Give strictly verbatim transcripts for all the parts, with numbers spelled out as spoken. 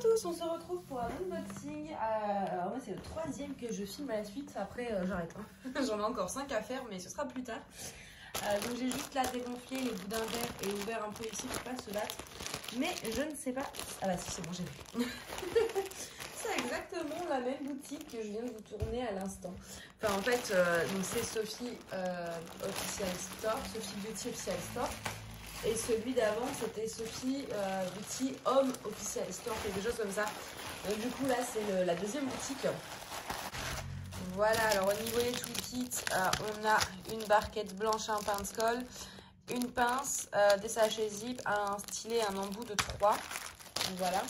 tous, on se retrouve pour un unboxing. Euh, alors moi c'est le troisième que je filme à la suite, après euh, j'arrête. Hein. J'en ai encore cinq à faire mais ce sera plus tard. Euh, donc j'ai juste là dégonflé les bouts d'un verre et ouvert un peu ici pour pas se battre. Mais je ne sais pas... Ah bah si c'est bon, j'ai vu. C'est exactement la même boutique que je viens de vous tourner à l'instant. Enfin en fait, euh, c'est Sophie euh, Official Store, Sophie Beauty Official Store. Et celui d'avant, c'était Sophie euh, Beauty Home Official Store, quelque chose comme ça. Donc du coup, là, c'est la deuxième boutique. Voilà, alors au niveau des toolkits, euh, on a une barquette blanche, un pince colle, une pince, euh, des sachets zip, un stylet, un embout de trois. Donc voilà.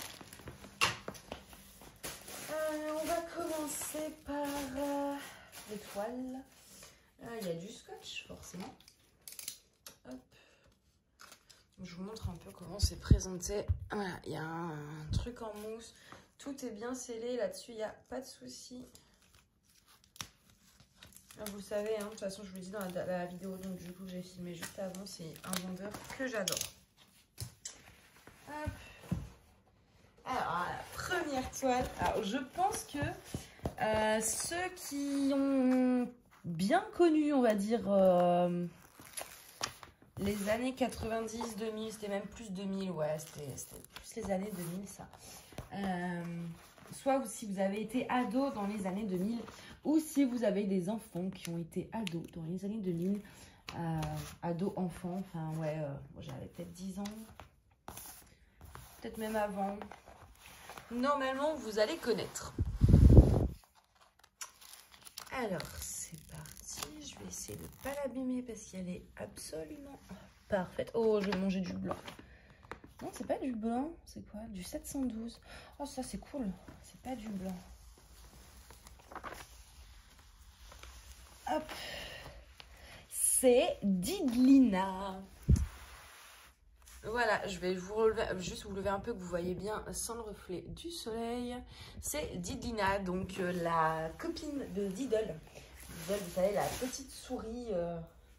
Euh, on va commencer par euh, les toiles. Euh, Il y a du scotch, forcément. Hop. Je vous montre un peu comment c'est présenté. Voilà, il y a un, un truc en mousse. Tout est bien scellé là-dessus, il n'y a pas de souci. Vous le savez, hein, de toute façon, je vous l'ai dit dans la, la vidéo donc, du coup, que j'ai filmé juste avant. C'est un vendeur que j'adore. Hop. Alors, la première toile. Alors, je pense que euh, ceux qui ont bien connu, on va dire... Euh, les années quatre-vingt-dix, deux mille, c'était même plus deux mille, ouais, c'était plus les années deux mille, ça. Euh, soit si vous avez été ado dans les années deux mille, ou si vous avez des enfants qui ont été ados dans les années deux mille, euh, ados, enfants, enfin, ouais, euh, j'avais peut-être dix ans, peut-être même avant. Normalement, vous allez connaître. Alors, c'est parti. Je vais essayer de ne pas l'abîmer parce qu'elle est absolument parfaite. Oh, je vais manger du blanc. Non, c'est pas du blanc. C'est quoi? Du sept cent douze. Oh, ça, c'est cool. C'est pas du blanc. Hop. C'est Didlina. Voilà, je vais vous relever, juste vous lever un peu que vous voyez bien sans le reflet du soleil. C'est Didlina, donc euh, la copine de Diddle. Diddle, vous savez, la petite souris euh,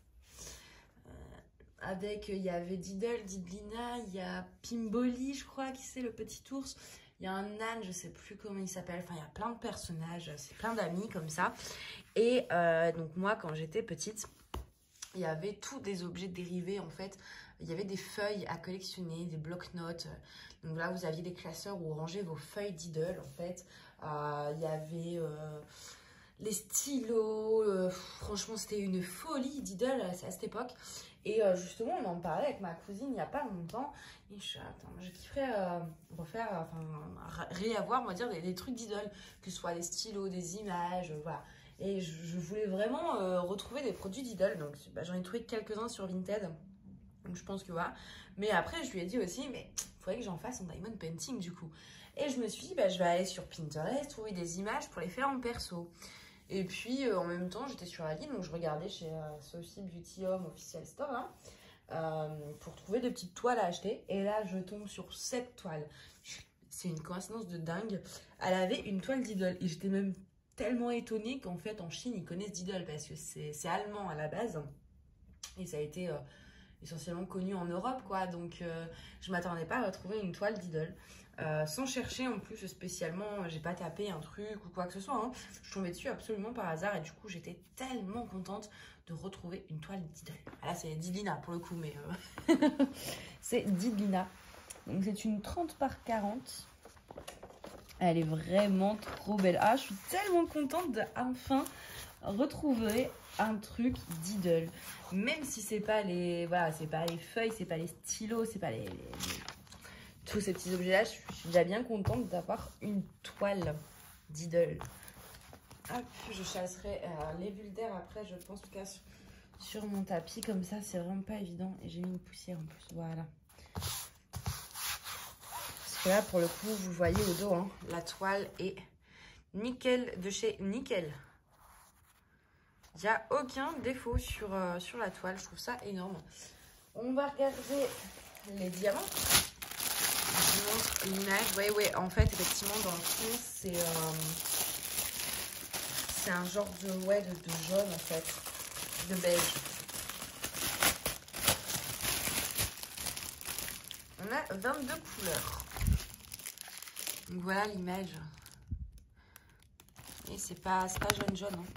euh, avec, il y avait Diddle, Didlina, il y a Pimboli, je crois, qui c'est le petit ours. Il y a un âne, je sais plus comment il s'appelle. Enfin, il y a plein de personnages, c'est plein d'amis comme ça. Et euh, donc moi, quand j'étais petite, il y avait tous des objets dérivés en fait. Il y avait des feuilles à collectionner, des blocs-notes. Donc là, vous aviez des classeurs où vous rangez vos feuilles Diddle en fait. Euh, il y avait euh, les stylos. Euh, franchement, c'était une folie Diddle à cette époque. Et euh, justement, on en parlait avec ma cousine il n'y a pas longtemps. Et je suis attends, je kifferais euh, refaire, enfin, réavoir, on va dire, des, des trucs Diddle. Que ce soit des stylos, des images, euh, voilà. Et je, je voulais vraiment euh, retrouver des produits Diddle. Donc bah, j'en ai trouvé quelques-uns sur Vinted. Donc je pense que voilà. Mais après je lui ai dit aussi, mais il faudrait que j'en fasse en diamond painting du coup. Et je me suis dit, bah, je vais aller sur Pinterest, trouver des images pour les faire en perso. Et puis euh, en même temps j'étais sur la ligne, donc je regardais chez euh, Sophie Beauty Home Official Store hein, euh, pour trouver de petites toiles à acheter. Et là je tombe sur cette toile. C'est une coïncidence de dingue. Elle avait une toile Diddle et j'étais même tellement étonnée qu'en fait en Chine ils connaissent Diddle parce que c'est allemand à la base et ça a été euh, essentiellement connu en Europe quoi, donc euh, je m'attendais pas à retrouver une toile Diddle euh, sans chercher en plus spécialement, j'ai pas tapé un truc ou quoi que ce soit hein. Je suis tombée dessus absolument par hasard et du coup j'étais tellement contente de retrouver une toile Diddle. Ah, là c'est Didlina pour le coup mais euh... c'est Didlina, donc c'est une trente par quarante. Elle est vraiment trop belle. Ah, je suis tellement contente d'enfin retrouver un truc Diddle. Même si c'est pas les, voilà, c'est pas les feuilles, c'est pas les stylos, c'est pas les, les, les... tous ces petits objets-là. Je suis déjà bien contente d'avoir une toile Diddle. Hop, je chasserai euh, les bulles d'air après, je pense, en tout cas sur, sur mon tapis. Comme ça, c'est vraiment pas évident. Et j'ai mis une poussière en plus. Voilà. Là, pour le coup, vous voyez au dos, hein, la toile est nickel de chez Nickel. Il n'y a aucun défaut sur, euh, sur la toile. Je trouve ça énorme. On va regarder les diamants. Je vous montre l'image. Oui, oui, en fait, effectivement, dans le fond, c'est euh, c'est un genre de, ouais, de, de jaune, en fait, de beige. On a vingt-deux couleurs. Donc voilà l'image. Et c'est pas, pas jaune jaune. Hein.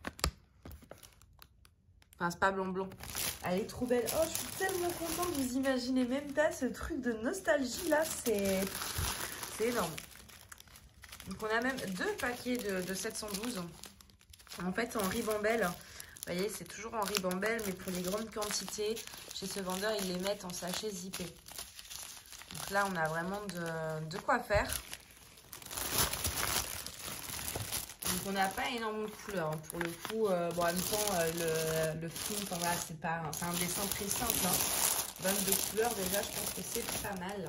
Enfin, c'est pas blanc blanc. Elle est trop belle. Oh, je suis tellement contente. Vous imaginez même pas ce truc de nostalgie là. C'est énorme. Donc on a même deux paquets de, de sept cent douze. En fait, en ribambelle. Vous voyez, c'est toujours en ribambelle, mais pour les grandes quantités, chez ce vendeur, ils les mettent en sachet zippé. Donc là, on a vraiment de, de quoi faire. Donc on n'a pas énormément de couleurs. Hein. Pour le coup, euh, bon, en même temps, euh, le, le fond, enfin, voilà, c'est pas, c'est un dessin très simple. Hein. vingt-deux couleurs, déjà, je pense que c'est pas mal.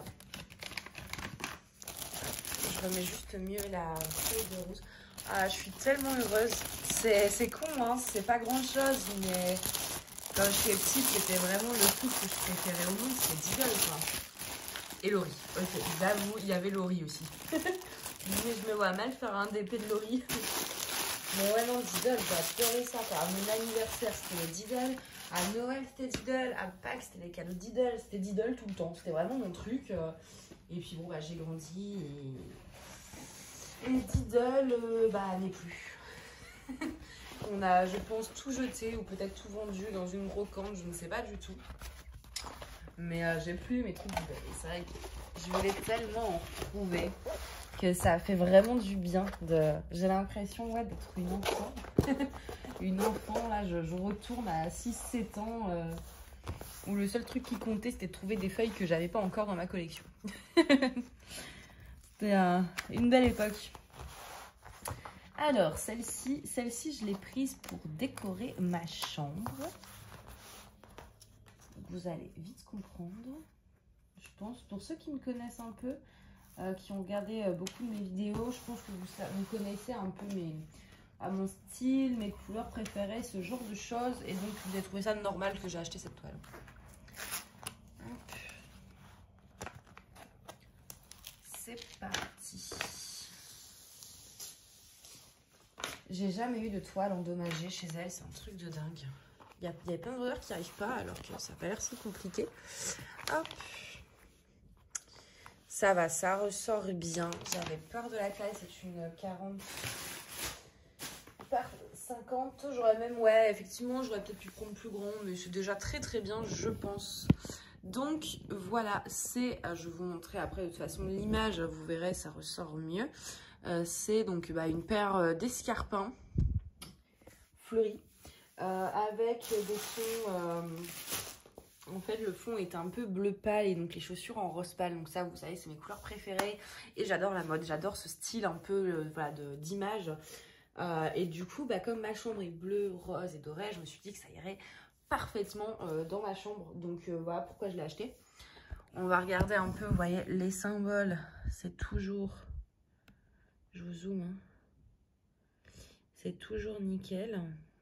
Je remets juste mieux la feuille de rose. Ah, je suis tellement heureuse. C'est con, hein, c'est pas grand chose, mais quand j'étais petite, c'était vraiment le truc que je préférais au monde, c'est Diddle, quoi. Et Laurie. Ok, j'avoue, il y avait Laurie aussi. Mais je me vois mal faire un D P de Laurie. Mais ouais, non, Diddle, j'ai adoré ça. À mon anniversaire, c'était le Diddle. À Noël, c'était Diddle. À Pâques, c'était les cadeaux Diddle. C'était Diddle tout le temps. C'était vraiment mon truc. Et puis bon, bah, j'ai grandi et, et Diddle, euh, bah, n'est plus. On a, je pense, tout jeté ou peut-être tout vendu dans une brocante, je ne sais pas du tout. Mais euh, j'ai plus mes trucs Diddle. Et c'est vrai que je voulais tellement en retrouver que ça fait vraiment du bien. De... J'ai l'impression ouais, d'être une enfant. Une enfant, là, je, je retourne à six sept ans euh, où le seul truc qui comptait, c'était de trouver des feuilles que j'avais pas encore dans ma collection. C'était euh, une belle époque. Alors, celle-ci, celle-ci, je l'ai prise pour décorer ma chambre. Vous allez vite comprendre, je pense. Pour ceux qui me connaissent un peu, euh, qui ont regardé euh, beaucoup de mes vidéos, je pense que vous, vous connaissez un peu mes, à mon style, mes couleurs préférées, ce genre de choses. Et donc, vous avez trouvé ça normal que j'ai acheté cette toile. C'est parti. J'ai jamais eu de toile endommagée chez elle, c'est un truc de dingue. Il y a, y a plein de vendeurs qui n'y arrivent pas alors que ça n'a pas l'air si compliqué. Hop. Ça va, ça ressort bien. J'avais peur de la taille, c'est une quarante par cinquante. J'aurais même, ouais, effectivement, j'aurais peut-être pu prendre plus grand, mais c'est déjà très très bien, je pense. Donc voilà, c'est, je vais vous montrer après de toute façon l'image, vous verrez, ça ressort mieux. Euh, c'est donc bah, une paire d'escarpins fleuris euh, avec des fonds. Euh, en fait, le fond est un peu bleu pâle et donc les chaussures en rose pâle. Donc ça, vous savez, c'est mes couleurs préférées et j'adore la mode. J'adore ce style un peu euh, voilà, d'image. Euh, et du coup, bah, comme ma chambre est bleue, rose et dorée, je me suis dit que ça irait parfaitement euh, dans ma chambre. Donc euh, voilà pourquoi je l'ai acheté. On va regarder un peu, vous voyez, les symboles. C'est toujours... Je vous zoome. Hein. C'est toujours nickel.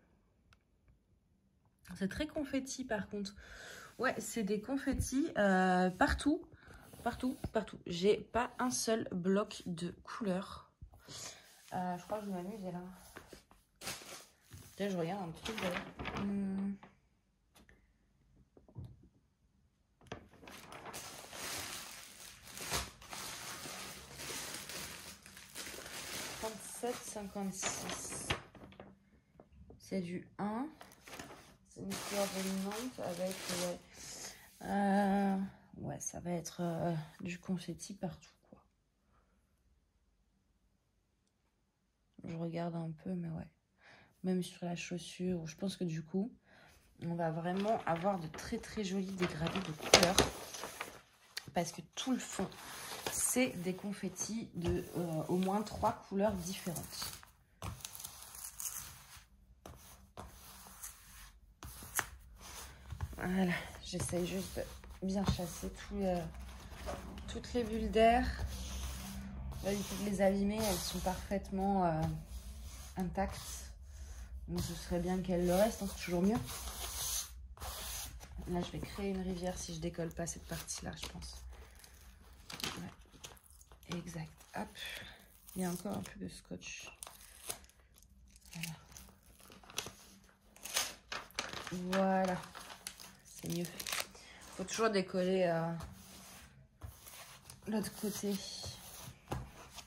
C'est très confetti par contre. Ouais, c'est des confettis euh, partout. Partout, partout. J'ai pas un seul bloc de couleur. Euh, je crois que je m'amuse là. Là, je regarde un truc d'ailleurs. Hum. trente-sept cinquante-six. C'est du un. C'est une couleur dominante avec... Ouais, euh, ouais ça va être euh, du confetti partout, quoi. Je regarde un peu, mais ouais. Même sur la chaussure, je pense que du coup, on va vraiment avoir de très très jolis dégradés de couleurs. Parce que tout le fond, c'est des confettis de euh, au moins trois couleurs différentes. Voilà, j'essaye juste de bien chasser tout le, toutes les bulles d'air. Là, il faut les abîmer, elles sont parfaitement euh, intactes. Donc ce serait bien qu'elles le restent, hein, c'est toujours mieux. Là, je vais créer une rivière si je décolle pas cette partie-là, je pense. Ouais. Exact. Hop. Il y a encore un peu de scotch. Voilà. Voilà. C'est mieux. Il faut toujours décoller euh, l'autre côté.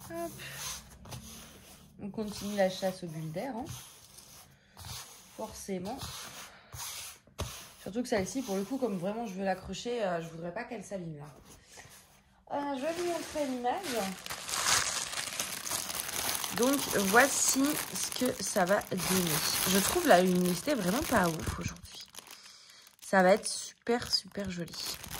Hop. On continue la chasse aux bulles d'air, hein. Forcément. Surtout que celle-ci, pour le coup, comme vraiment je veux l'accrocher, euh, je voudrais pas qu'elle s'abîme là. Euh, je vais vous montrer l'image. Donc, voici ce que ça va donner. Je trouve la luminosité vraiment pas ouf aujourd'hui. Ça va être super, super joli.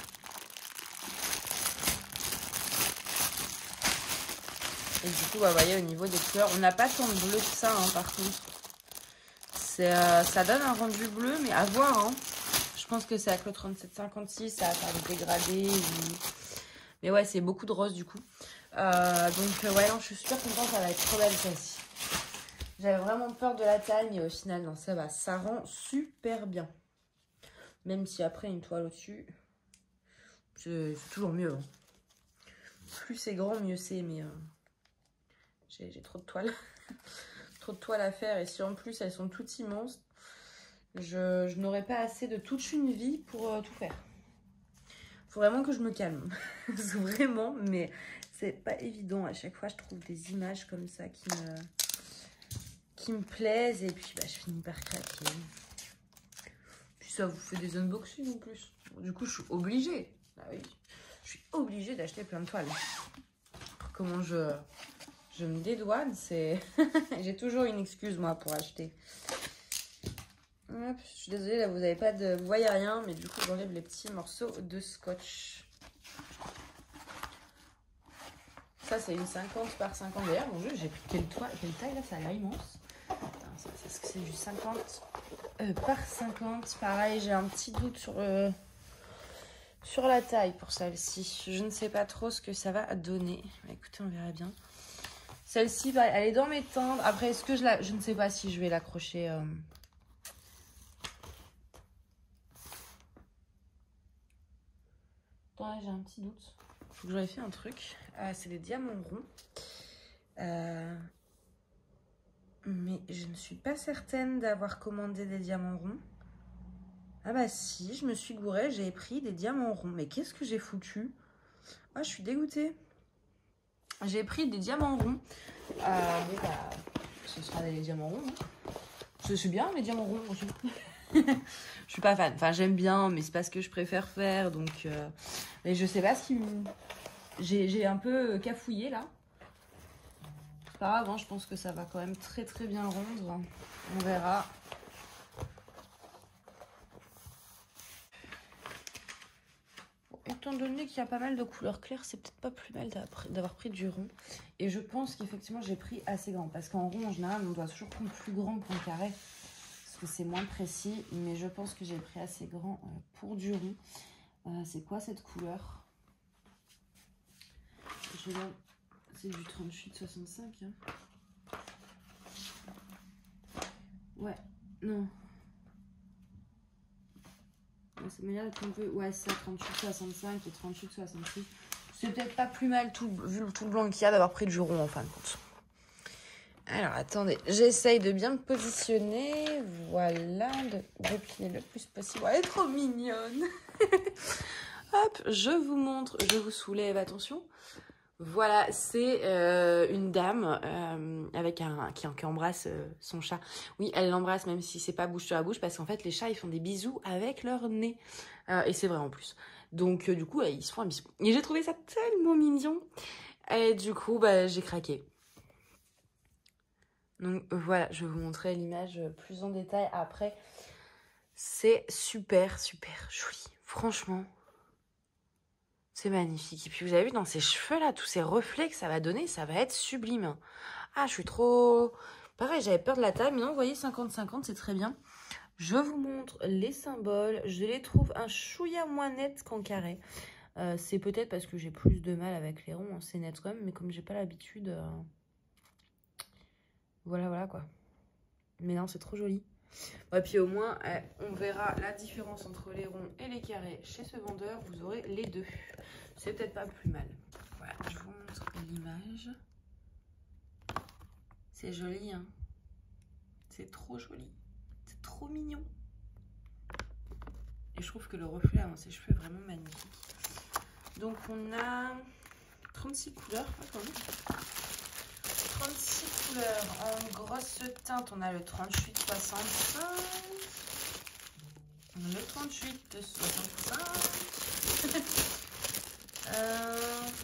Et du coup, bah, vous voyez, au niveau des couleurs, on n'a pas tant de bleu que ça, hein, par contre. Euh, ça donne un rendu bleu, mais à voir. Hein. Je pense que c'est avec le trente-sept cinquante-six, ça va faire des dégradés. Ou... Mais ouais, c'est beaucoup de rose du coup. Euh, donc, euh, ouais, non, je suis super contente, ça va être trop belle celle-ci. J'avais vraiment peur de la taille, mais au final, non, ça va. Ça rend super bien. Même si après, une toile au-dessus, c'est toujours mieux. Hein. Plus c'est grand, mieux c'est, mais euh, j'ai trop de toiles. Trop de toiles à faire. Et si en plus, elles sont toutes immenses, je, je n'aurai pas assez de toute une vie pour euh, tout faire. Faut vraiment que je me calme. Vraiment, mais c'est pas évident. À chaque fois, je trouve des images comme ça qui me, qui me plaisent. Et puis, bah, je finis par craquer. Puis ça vous fait des unboxings en plus. Du coup, je suis obligée. Ah oui, je suis obligée d'acheter plein de toiles. Comment je, je me dédouane, c'est... J'ai toujours une excuse, moi, pour acheter. Hop, je suis désolée, là, vous n'avez pas de... Vous voyez rien, mais du coup, j'enlève les petits morceaux de scotch. Ça, c'est une cinquante par cinquante. D'ailleurs, mon Dieu, j'ai pris quelle, toile, quelle taille, là? Ça a l'air immense. Est-ce que c'est du cinquante euh, par cinquante? Pareil, j'ai un petit doute sur, euh, sur la taille pour celle-ci. Je ne sais pas trop ce que ça va donner. Bah, écoutez, on verra bien. Celle-ci, bah, elle est dans mes tendres. Après, est-ce que je la... Je ne sais pas si je vais l'accrocher... Euh... J'ai un petit doute. Il faut que j'aurais fait un truc. Euh, c'est des diamants ronds. Euh... Mais je ne suis pas certaine d'avoir commandé des diamants ronds. Ah bah si, je me suis gourée. J'ai pris des diamants ronds. Mais qu'est-ce que j'ai foutu? Ah, je suis dégoûtée. J'ai pris des diamants ronds. Euh, mais bah, ce sera des diamants ronds. Hein. Je suis bien, les diamants ronds aussi. Je suis pas fan. Enfin, j'aime bien, mais c'est pas ce que je préfère faire. Donc, euh... mais je sais pas ce qui me... J'ai un peu cafouillé là. C'est pas grave, hein, je pense que ça va quand même très très bien le rendre. On verra. Bon, étant donné qu'il y a pas mal de couleurs claires, c'est peut-être pas plus mal d'avoir pris du rond. Et je pense qu'effectivement, j'ai pris assez grand. Parce qu'en rond, en général, on doit toujours prendre plus grand qu'en carré. C'est moins précis, mais je pense que j'ai pris assez grand pour du rond. Euh, c'est quoi cette couleur? C'est du trente-huit soixante-cinq. Hein. Ouais, non. Ouais, ça m'a l'air d'être un peu... Ouais, c'est ça, trente-huit soixante-cinq et trente-huit soixante-six. C'est peut-être pas plus mal, tout, vu le tout blanc qu'il y a, d'avoir pris du rond en fin de compte. Alors, attendez, j'essaye de bien me positionner. Voilà, de replier le plus possible. Elle est trop mignonne. Hop, je vous montre, je vous soulève, attention. Voilà, c'est euh, une dame euh, avec un qui, qui embrasse euh, son chat. Oui, elle l'embrasse même si c'est pas bouche sur la bouche, parce qu'en fait, les chats, ils font des bisous avec leur nez. Euh, et c'est vrai en plus. Donc, euh, du coup, euh, ils se font un bisou. Et j'ai trouvé ça tellement mignon. Et du coup, bah, j'ai craqué. Donc voilà, je vais vous montrer l'image plus en détail après. C'est super, super joli. Franchement, c'est magnifique. Et puis vous avez vu dans ces cheveux là, tous ces reflets que ça va donner, ça va être sublime. Ah, je suis trop... Pareil, j'avais peur de la taille, mais non, vous voyez, cinquante cinquante, c'est très bien. Je vous montre les symboles. Je les trouve un chouïa moins net qu'en carré. Euh, c'est peut-être parce que j'ai plus de mal avec les ronds, hein. C'est net quand même, mais comme j'ai pas l'habitude... Euh... Voilà, voilà quoi. Mais non, c'est trop joli. Et puis au moins, eh, on verra la différence entre les ronds et les carrés chez ce vendeur. Vous aurez les deux. C'est peut-être pas plus mal. Voilà, je vous montre l'image. C'est joli, hein. C'est trop joli. C'est trop mignon. Et je trouve que le reflet dans ses cheveux est vraiment magnifique. Donc on a trente-six couleurs. Attendez. trente-six couleurs. En grosse teinte, on a le trente-huit soixante-cinq. Le trente-huit soixante-cinq. euh...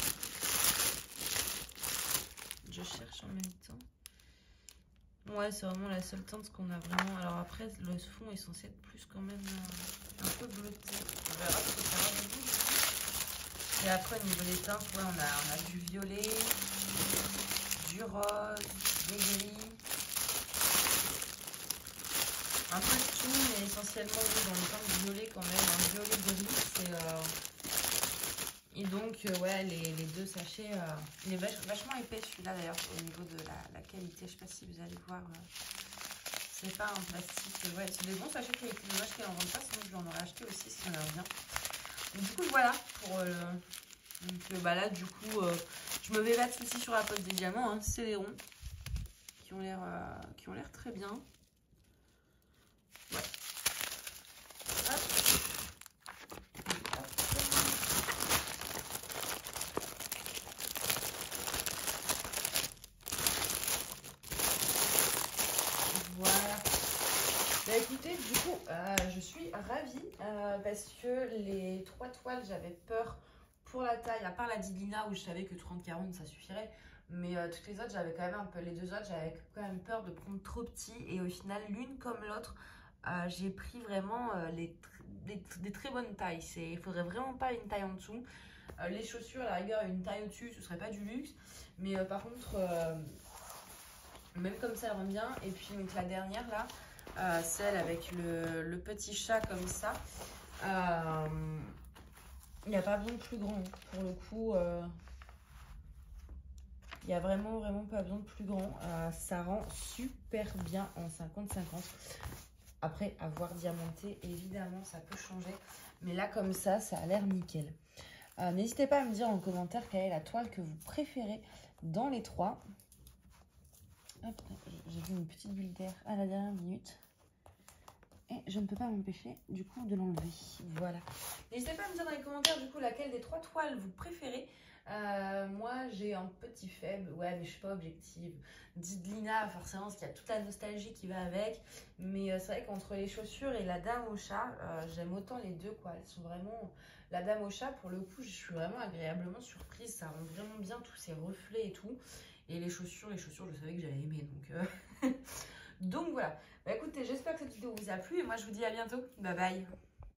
Je cherche en même temps. Ouais, c'est vraiment la seule teinte qu'on a vraiment. Alors après, le fond est censé être plus quand même euh, un peu bleuté. On verra ce que ça va donner. Et après, au niveau des teintes, ouais, on, a, on a du violet, du rose, des gris. Un peu de tout, mais essentiellement dans le teint de violet quand même. Un violet gris, c'est... Euh... Et donc, euh, ouais, les, les deux sachets, euh... il est vach vachement épais celui-là d'ailleurs, au niveau de la, la qualité. Je sais pas si vous allez voir. Euh... C'est pas un plastique. Ouais, c'est des bons sachets de qualité. Dommage qu'elle en vende pas, sinon je l'en aurais acheté aussi si on a bien. Donc, du coup, voilà pour euh, donc euh, bah là du coup euh, je me vais battre ici sur la pose des diamants, hein. C'est les ronds qui ont l'air euh, qui ont l'air très bien. Ouais. Hop. Hop. Voilà. Bah écoutez, du coup euh, je suis ravie euh, parce que les trois toiles, j'avais peur pour la taille, à part la Didlina où je savais que trente quarante ça suffirait, mais euh, toutes les autres j'avais quand même un peu, les deux autres j'avais quand même peur de prendre trop petit, et au final l'une comme l'autre euh, j'ai pris vraiment euh, les, les, des très bonnes tailles. Il faudrait vraiment pas une taille en dessous. Euh, les chaussures à la rigueur une taille au dessus ce serait pas du luxe, mais euh, par contre euh, même comme ça elle rend bien. Et puis donc la dernière là, euh, celle avec le, le petit chat comme ça, euh, il n'y a pas besoin de plus grand pour le coup. Euh, il n'y a vraiment vraiment pas besoin de plus grand. Euh, ça rend super bien en cinquante cinquante. Après avoir diamanté, évidemment ça peut changer, mais là comme ça, ça a l'air nickel. Euh, N'hésitez pas à me dire en commentaire quelle est la toile que vous préférez dans les trois. J'ai vu une petite bulle d'air à la dernière minute. Et je ne peux pas m'empêcher du coup de l'enlever. Voilà. N'hésitez pas à me dire dans les commentaires du coup laquelle des trois toiles vous préférez. Euh, moi j'ai un petit faible, ouais mais je suis pas objective. Didlina forcément parce qu'il y a toute la nostalgie qui va avec. Mais euh, c'est vrai qu'entre les chaussures et la dame au chat, euh, j'aime autant les deux quoi. Elles sont vraiment... La dame au chat pour le coup je suis vraiment agréablement surprise. Ça rend vraiment bien tous ces reflets et tout. Et les chaussures, les chaussures je savais que j'allais aimer donc... Euh... Donc voilà, bah écoutez, j'espère que cette vidéo vous a plu et moi je vous dis à bientôt, bye bye.